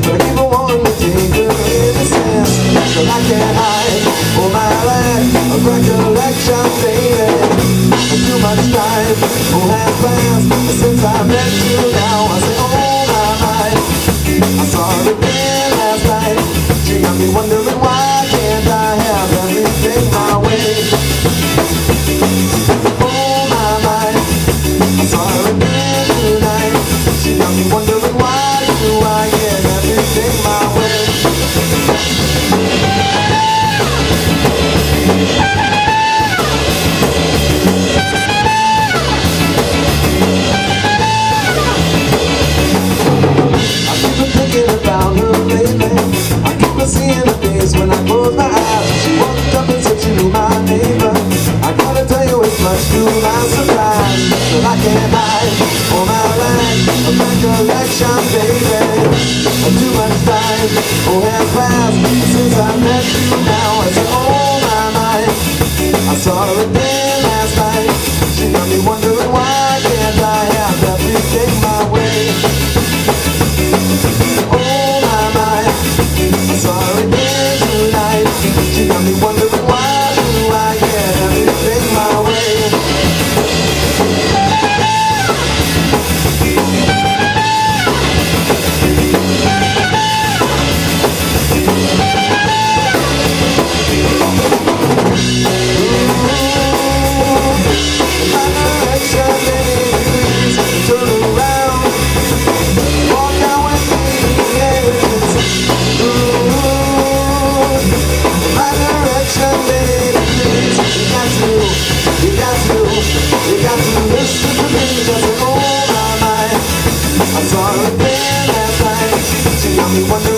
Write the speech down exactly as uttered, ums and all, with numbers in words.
but I keep on wanting to take her innocence. So I can't hide, oh my life, a recollection faded. Too much time, oh has passed since I met you. Now I say, oh my mind, I saw her again last night. She got me wondering why can't I have everything my way. Oh my mind, I saw her again tonight. She got me wondering why do I get everything my way. Seeing her face when I close my eyes. She walked up and said she knew my neighbor. I gotta tell you it's much to my surprise that I can't hide all my life a recollection, baby. Too much time, oh has passed since I met you. Now I say, oh my mind, I saw her again last night. She got me wondering why can't I have everything my way. Oh my mind, I saw her again tonight. She got me wondering why do I get everything my way. Ooh, my direction, baby, please turn around. Walk down with me, yeah. You got to, you got to listen to me. Just oh my mind, I saw her again last night. She got me wondering.